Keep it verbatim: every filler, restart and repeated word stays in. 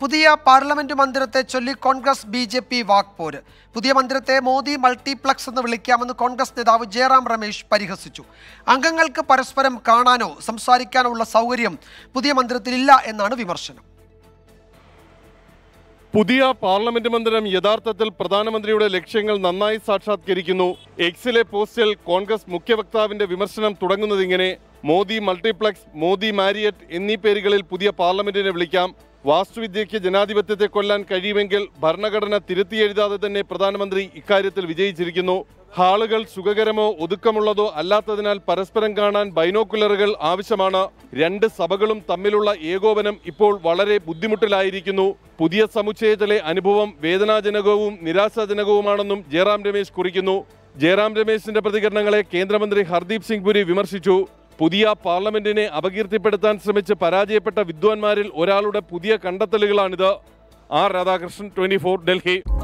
പുതിയ പാർലമെന്റ് മന്ദിരത്തെ ചൊല്ലി കോൺഗ്രസ് ബി ജെ പി വാക്പോര്. പുതിയ മന്ദിരത്തെ മോദി മൾട്ടിപ്ലക്സ് എന്ന് വിളിക്കാമെന്ന് കോൺഗ്രസ് നേതാവ് ജയറാം രമേശ് പരിഹസിച്ചു. അംഗങ്ങൾക്ക് പരസ്പരം കാണാനോ സംസാരിക്കാനോ ഉള്ള സൗകര്യം പുതിയ മന്ദിരത്തിലില്ല എന്നാണ് വിമർശനം. പുതിയ പാർലമെന്റ് മന്ദിരം യഥാർത്ഥത്തിൽ പ്രധാനമന്ത്രിയുടെ ലക്ഷ്യങ്ങൾ നന്നായി സാക്ഷാത്കരിക്കുന്നു. എക്സിലെ പോസ്റ്റിൽ കോൺഗ്രസ് മുഖ്യ വക്താവിന്റെ വിമർശനം തുടങ്ങുന്നത് ഇങ്ങനെ: മോദി മൾട്ടിപ്ലക്സ്, മോദി മാരിയറ്റ് എന്നീ പേരുകളിൽ പുതിയ പാർലമെന്റിനെ വിളിക്കാം. വാസ്തുവിദ്യയ്ക്ക് ജനാധിപത്യത്തെ കൊല്ലാൻ കഴിയുമെങ്കിൽ ഭരണഘടന തിരുത്തിയെഴുതാതെ തന്നെ പ്രധാനമന്ത്രി ഇക്കാര്യത്തിൽ വിജയിച്ചിരിക്കുന്നു. ഹാളുകൾ സുഖകരമോ ഒതുക്കമുള്ളതോ അല്ലാത്തതിനാൽ പരസ്പരം കാണാൻ ബൈനോക്കുലറുകൾ ആവശ്യമാണ്. രണ്ട് സഭകളും തമ്മിലുള്ള ഏകോപനം ഇപ്പോൾ വളരെ ബുദ്ധിമുട്ടിലായിരിക്കുന്നു. പുതിയ സമുച്ചയത്തിലെ അനുഭവം വേദനാജനകവും നിരാശാജനകവുമാണെന്നും ജയറാം രമേശ് കുറിക്കുന്നു. ജയറാം രമേശിന്റെ പ്രതികരണങ്ങളെ കേന്ദ്രമന്ത്രി ഹർദീപ് സിംഗ് പുരി വിമർശിച്ചു. പുതിയ പാർലമെന്റിനെ അപകീർത്തിപ്പെടുത്താൻ ശ്രമിച്ച് പരാജയപ്പെട്ട വിദ്വാൻമാരിൽ ഒരാളുടെ പുതിയ കണ്ടെത്തലുകളാണിത്. R Radhakrishnan, twenty four, Delhi.